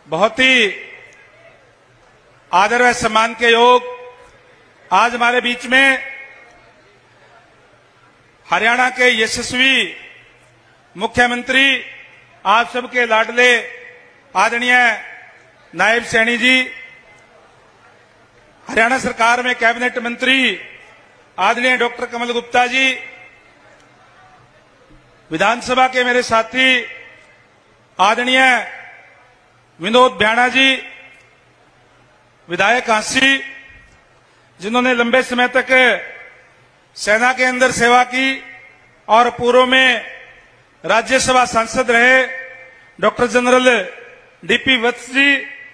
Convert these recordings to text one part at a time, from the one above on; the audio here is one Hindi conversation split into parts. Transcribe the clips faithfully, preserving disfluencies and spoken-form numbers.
बहुत ही आदर व सम्मान के योग आज हमारे बीच में हरियाणा के यशस्वी मुख्यमंत्री, आप सबके लाडले आदरणीय नायब सैनी जी, हरियाणा सरकार में कैबिनेट मंत्री आदरणीय डॉक्टर कमल गुप्ता जी, विधानसभा के मेरे साथी आदरणीय विनोद भ्याणा जी, विधायक कांसी, जिन्होंने लंबे समय तक सेना के अंदर सेवा की और पूर्व में राज्यसभा सांसद रहे doctor general DP Vats ji,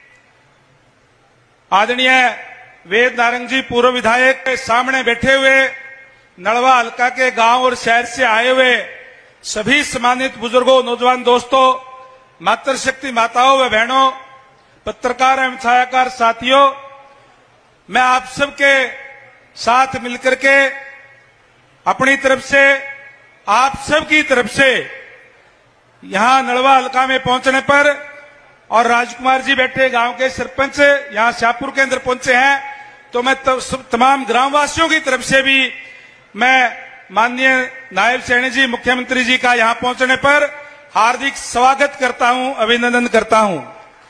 आदरणीय वेद नारंग जी, पूर्व विधायक के सामने बैठे हुए नलवा हल्का के गांव और शहर से आए हुए सभी सम्मानित बुजुर्गों, नौजवान दोस्तों, मातृशक्ति माताओं व बहनों, पत्रकार एवं छायाकार साथियों, मैं आप सबके साथ मिलकर के अपनी तरफ से, आप सबकी तरफ से यहां नलवा हल्का में पहुंचने पर और राजकुमार जी बैठे गांव के सरपंच यहां शाहपुर के अंदर पहुंचे हैं, तो मैं तमाम ग्रामवासियों की तरफ से भी मैं माननीय नायब सैनी जी, मुख्यमंत्री जी का यहां पहुंचने पर हार्दिक स्वागत करता हूं, अभिनंदन करता हूं।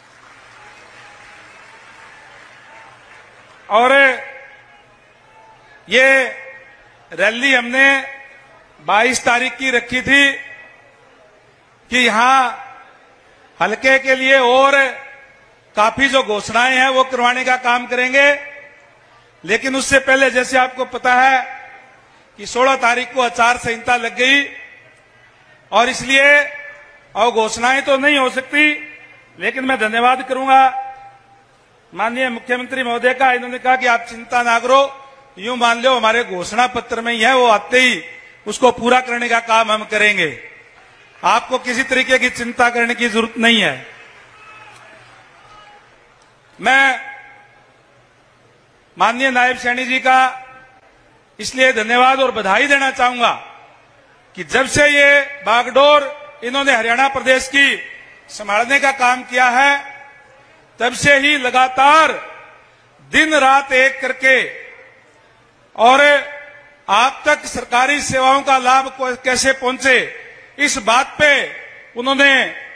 और ये रैली हमने बाईस तारीख की रखी थी कि यहां हल्के के लिए और काफी जो घोषणाएं हैं वो करवाने का काम करेंगे, लेकिन उससे पहले जैसे आपको पता है कि सोलह तारीख को आचार संहिता लग गई और इसलिए और घोषणाएं तो नहीं हो सकती, लेकिन मैं धन्यवाद करूंगा माननीय मुख्यमंत्री महोदय का। इन्होंने कहा कि आप चिंता ना करो, यूं मान लो हमारे घोषणा पत्र में ही है, वो आते ही उसको पूरा करने का काम हम करेंगे, आपको किसी तरीके की चिंता करने की जरूरत नहीं है। मैं माननीय नायब सैनी जी का इसलिए धन्यवाद और बधाई देना चाहूंगा कि जब से ये बागडोर इन्होंने हरियाणा प्रदेश की संभालने का काम किया है, तब से ही लगातार दिन रात एक करके और आप तक सरकारी सेवाओं का लाभ कैसे पहुंचे, इस बात पे उन्होंने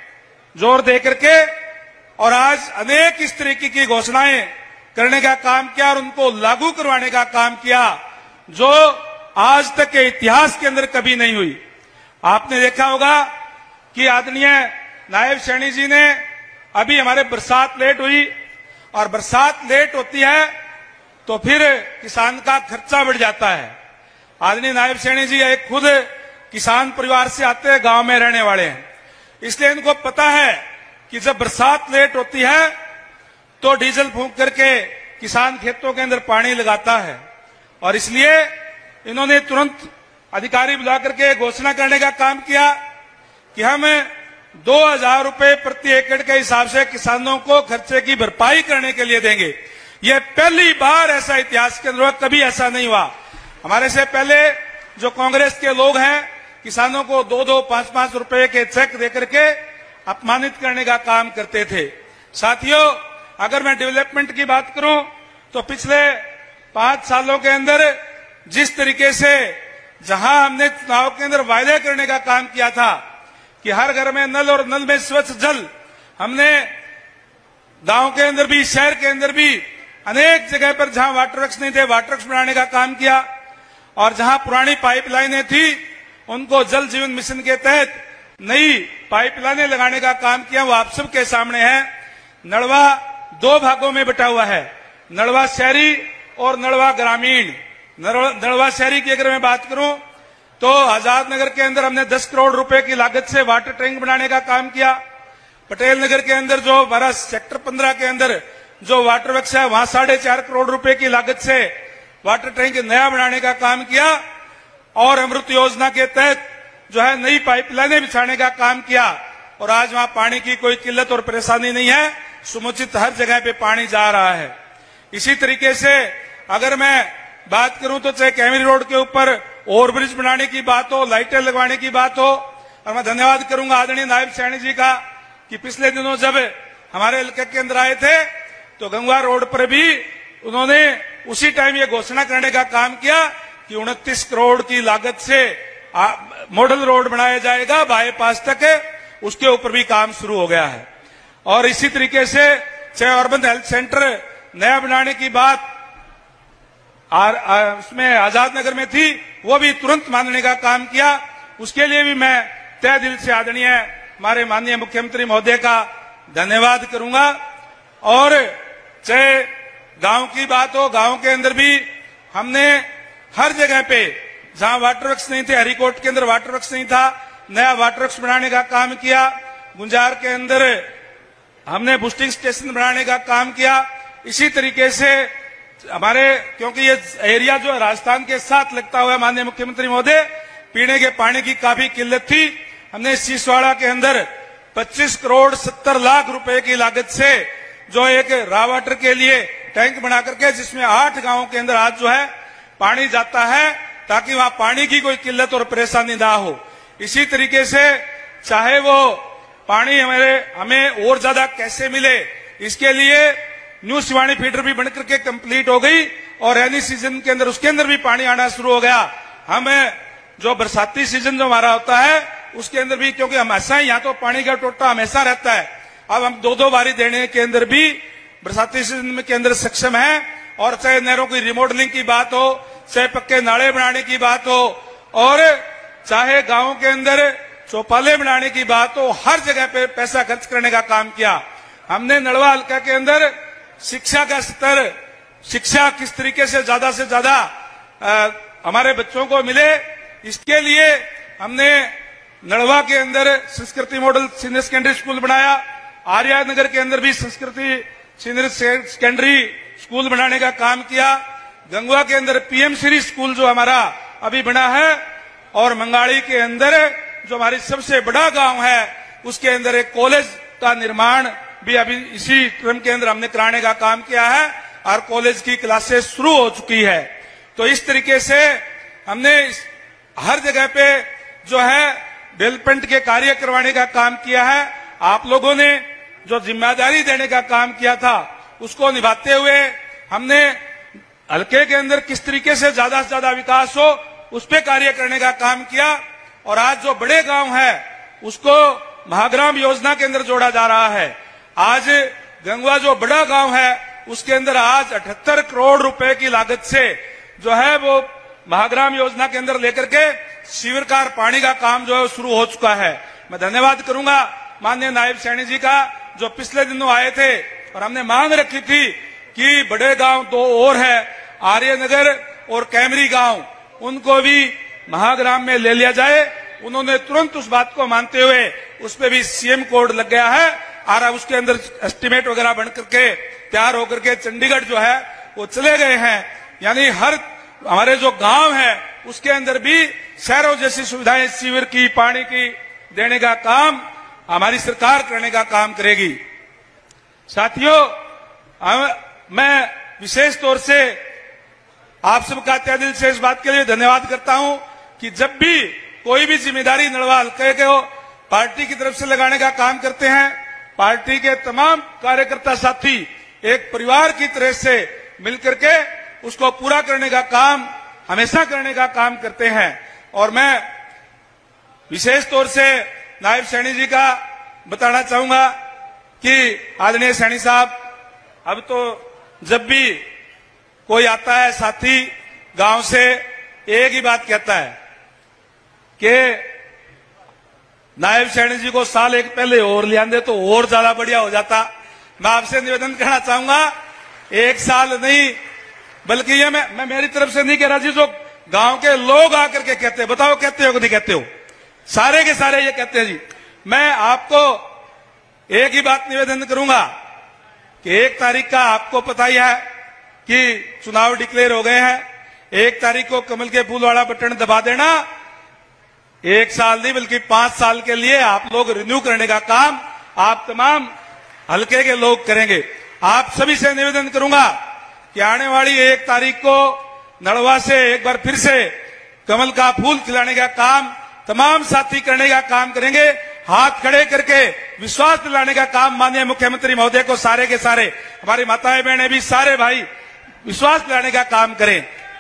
जोर दे करके और आज अनेक इस तरीके की घोषणाएं करने का काम किया और उनको लागू करवाने का काम किया जो आज तक के इतिहास के अंदर कभी नहीं हुई। आपने देखा होगा कि आदरणीय नायब सैनी जी ने अभी हमारे बरसात लेट हुई और बरसात लेट होती है तो फिर किसान का खर्चा बढ़ जाता है। आदरणीय नायब सैनी जी एक खुद किसान परिवार से आते हैं, गांव में रहने वाले हैं, इसलिए इनको पता है कि जब बरसात लेट होती है तो डीजल फूंक करके किसान खेतों के अंदर पानी लगाता है और इसलिए इन्होंने तुरंत अधिकारी बुला करके घोषणा करने का काम किया कि हम दो हजार रुपए प्रति एकड़ के हिसाब से किसानों को खर्चे की भरपाई करने के लिए देंगे। यह पहली बार ऐसा इतिहास के अंदर, कभी ऐसा नहीं हुआ। हमारे से पहले जो कांग्रेस के लोग हैं किसानों को दो दो पांच पांच रुपए के चेक देकर के अपमानित करने का काम करते थे। साथियों, अगर मैं डेवलपमेंट की बात करूं तो पिछले पांच सालों के अंदर जिस तरीके से जहां हमने चुनाव के अंदर वायदे करने का काम किया था कि हर घर में नल और नल में स्वच्छ जल, हमने गांव के अंदर भी, शहर के अंदर भी अनेक जगह पर जहां वाटर वर्क्स नहीं थे वाटर वर्क्स बनाने का काम किया और जहां पुरानी पाइपलाइनें थी उनको जल जीवन मिशन के तहत नई पाइपलाइनें लगाने का काम किया। वो आप सबके सामने है। नलवा दो भागों में बटा हुआ है, नलवा शहरी और नलवा ग्रामीण। नलवा शहरी की अगर मैं बात करूं तो आजाद नगर के अंदर हमने दस करोड़ रुपए की लागत से वाटर टैंक बनाने का काम किया। पटेल नगर के अंदर जो बारह सेक्टर पंद्रह के अंदर जो वाटर वर्क्स है वहां साढ़े चार करोड़ रुपए की लागत से वाटर टैंक नया बनाने का काम किया और अमृत योजना के तहत जो है नई पाइपलाइनें बिछाने का काम किया और आज वहां पानी की कोई किल्लत और परेशानी नहीं है, समुचित हर जगह पे पानी जा रहा है। इसी तरीके से अगर मैं बात करूं तो चाहे कैमरी रोड के ऊपर ओवरब्रिज बनाने की बात हो, लाइटें लगवाने की बात हो, और मैं धन्यवाद करूंगा आदरणीय नायब सैनी जी का कि पिछले दिनों जब हमारे हल्के के अंदर आए थे तो गंगवा रोड पर भी उन्होंने उसी टाइम ये घोषणा करने का काम किया कि उनतीस करोड़ की लागत से आ, मॉडल रोड बनाया जाएगा बाईपास तक, उसके ऊपर भी काम शुरू हो गया है। और इसी तरीके से चाहे अर्बन हेल्थ सेंटर नया बनाने की बात आर, आ, उसमें आजाद नगर में थी, वो भी तुरंत मानने का काम किया। उसके लिए भी मैं तय दिल से आदरणीय हमारे माननीय मुख्यमंत्री महोदय का धन्यवाद करूंगा। और चाहे गांव की बात हो, गांव के अंदर भी हमने हर जगह पे जहां वाटर वर्क्स नहीं थे, हरिकोट के अंदर वाटर वर्क्स नहीं था, नया वाटर वर्क्स बनाने का काम किया। गुंजार के अंदर हमने बूस्टिंग स्टेशन बनाने का काम किया। इसी तरीके से हमारे, क्योंकि ये एरिया जो है राजस्थान के साथ लगता हुआ, माननीय मुख्यमंत्री महोदय, पीने के पानी की काफी किल्लत थी। हमने सीसवाड़ा के अंदर पच्चीस करोड़ सत्तर लाख रुपए की लागत से जो एक रॉ वाटर के लिए टैंक बना करके, जिसमें आठ गांवों के अंदर आज जो है पानी जाता है, ताकि वहां पानी की कोई किल्लत और परेशानी ना हो। इसी तरीके से चाहे वो पानी हमारे हमें और ज्यादा कैसे मिले, इसके लिए न्यू शिवानी फीडर भी बनकर के कंप्लीट हो गई और रेनी सीजन के अंदर उसके अंदर भी पानी आना शुरू हो गया। हमें जो बरसाती सीजन जो हमारा होता है उसके अंदर भी, क्योंकि हमेशा यहाँ तो पानी का टोटा हमेशा रहता है, अब हम दो दो बारी देने के अंदर भी बरसाती सीजन के अंदर सक्षम है। और चाहे नहरों की रिमॉडलिंग की बात हो, चाहे पक्के नाले बनाने की बात हो, और चाहे गांवों के अंदर चौपाले बनाने की बात हो, हर जगह पे पैसा खर्च करने का काम किया हमने। नलवा हल्का के अंदर शिक्षा का स्तर, शिक्षा किस तरीके से ज्यादा से ज्यादा हमारे बच्चों को मिले, इसके लिए हमने नलवा के अंदर संस्कृति मॉडल सीनियर सेकेंडरी स्कूल बनाया। आर्या नगर के अंदर भी संस्कृति सीनियर सेकेंडरी स्कूल बनाने का काम किया। गंगवा के अंदर पीएम श्री स्कूल जो हमारा अभी बना है, और मंगाड़ी के अंदर जो हमारी सबसे बड़ा गांव है उसके अंदर एक कॉलेज का निर्माण भी अभी इसी टर्म के अंदर हमने कराने का काम किया है और कॉलेज की क्लासेस शुरू हो चुकी है। तो इस तरीके से हमने हर जगह पे जो है डेवलपमेंट के कार्य करवाने का काम किया है। आप लोगों ने जो जिम्मेदारी देने का काम किया था उसको निभाते हुए हमने हल्के के अंदर किस तरीके से ज्यादा से ज्यादा विकास हो उस पे कार्य करने का काम किया। और आज जो बड़े गांव है उसको महाग्राम योजना के अंदर जोड़ा जा रहा है। आज गंगवा जो बड़ा गांव है उसके अंदर आज अठहत्तर करोड़ रुपए की लागत से जो है वो महाग्राम योजना के अंदर लेकर के शिविरकार पानी का काम जो है शुरू हो चुका है। मैं धन्यवाद करूंगा माननीय नायब सैनी जी का, जो पिछले दिनों आए थे और हमने मांग रखी थी कि बड़े गांव दो और है, आर्यनगर और कैमरी गांव, उनको भी महाग्राम में ले लिया जाए। उन्होंने तुरंत उस बात को मानते हुए उस पर भी सीएम कोड लग गया है और उसके अंदर एस्टीमेट वगैरह बन करके तैयार होकर के चंडीगढ़ जो है वो चले गए हैं। यानी हर हमारे जो गांव है उसके अंदर भी शहरों जैसी सुविधाएं, सीवर की, पानी की देने का काम हमारी सरकार करने का काम करेगी। साथियों, मैं विशेष तौर से आप सबका तहे दिल से इस बात के लिए धन्यवाद करता हूं कि जब भी कोई भी जिम्मेदारी नलवा हल्के को पार्टी की तरफ से लगाने का काम करते हैं, पार्टी के तमाम कार्यकर्ता साथी एक परिवार की तरह से मिलकर के उसको पूरा करने का काम हमेशा करने का काम करते हैं। और मैं विशेष तौर से नायब सैनी जी का बताना चाहूंगा कि आदरणीय सैनी साहब, अब तो जब भी कोई आता है साथी गांव से, एक ही बात कहता है कि नायब सैनी जी को साल एक पहले और ले आंदे तो और ज्यादा बढ़िया हो जाता। मैं आपसे निवेदन करना चाहूंगा, एक साल नहीं बल्कि ये मैं, मैं मेरी तरफ से नहीं कह रहा जी, जो गांव के लोग आकर के कहते हैं, बताओ कहते हो कि नहीं कहते हो, सारे के सारे ये कहते हैं जी। मैं आपको एक ही बात निवेदन करूंगा कि एक तारीख का आपको पता ही है कि चुनाव डिक्लेयर हो गए हैं। एक तारीख को कमल के फूल वाला बटन दबा देना, एक साल नहीं बल्कि पांच साल के लिए आप लोग रिन्यू करने का काम आप तमाम हल्के के लोग करेंगे। आप सभी से निवेदन करूंगा कि आने वाली एक तारीख को नलवा से एक बार फिर से कमल का फूल खिलाने का काम तमाम साथी करने का काम करेंगे। हाथ खड़े करके विश्वास दिलाने का काम माननीय मुख्यमंत्री महोदय को सारे के सारे, हमारी माताएं बहनें भी, सारे भाई विश्वास दिलाने का काम करें।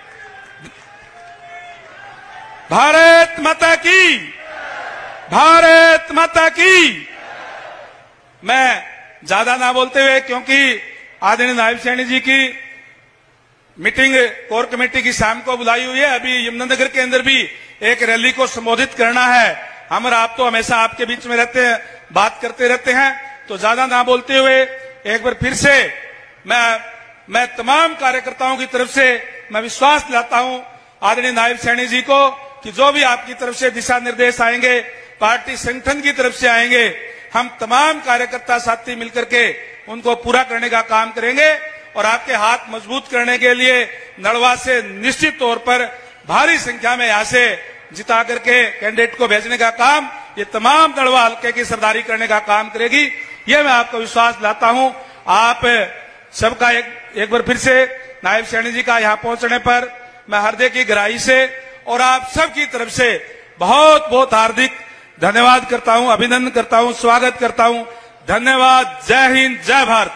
भारत माता की, भारत माता की। मैं ज्यादा ना बोलते हुए, क्योंकि आदरणीय नायब सैनी जी की मीटिंग कोर कमेटी की शाम को बुलाई हुई है, अभी यमुनानगर के अंदर भी एक रैली को संबोधित करना है। हम और आप तो हमेशा आपके बीच में रहते हैं, बात करते रहते हैं, तो ज्यादा ना बोलते हुए एक बार फिर से मैं मैं तमाम कार्यकर्ताओं की तरफ से मैं विश्वास दिलाता हूं आदरणीय नायब सैनी जी को कि जो भी आपकी तरफ से दिशा निर्देश आएंगे, पार्टी संगठन की तरफ से आएंगे, हम तमाम कार्यकर्ता साथी मिलकर के उनको पूरा करने का काम करेंगे और आपके हाथ मजबूत करने के लिए नड़वा से निश्चित तौर पर भारी संख्या में यहां से जिता करके कैंडिडेट को भेजने का काम ये तमाम नड़वा हल्के की सरदारी करने का काम करेगी। ये मैं आपको विश्वास दिलाता हूं। आप सबका एक, एक बार फिर से नायब सैनी जी का यहां पहुंचने पर मैं हृदय की गहराई से और आप सबकी तरफ से बहुत बहुत हार्दिक धन्यवाद करता हूं, अभिनंदन करता हूं, स्वागत करता हूं। धन्यवाद। जय हिंद, जय भारत।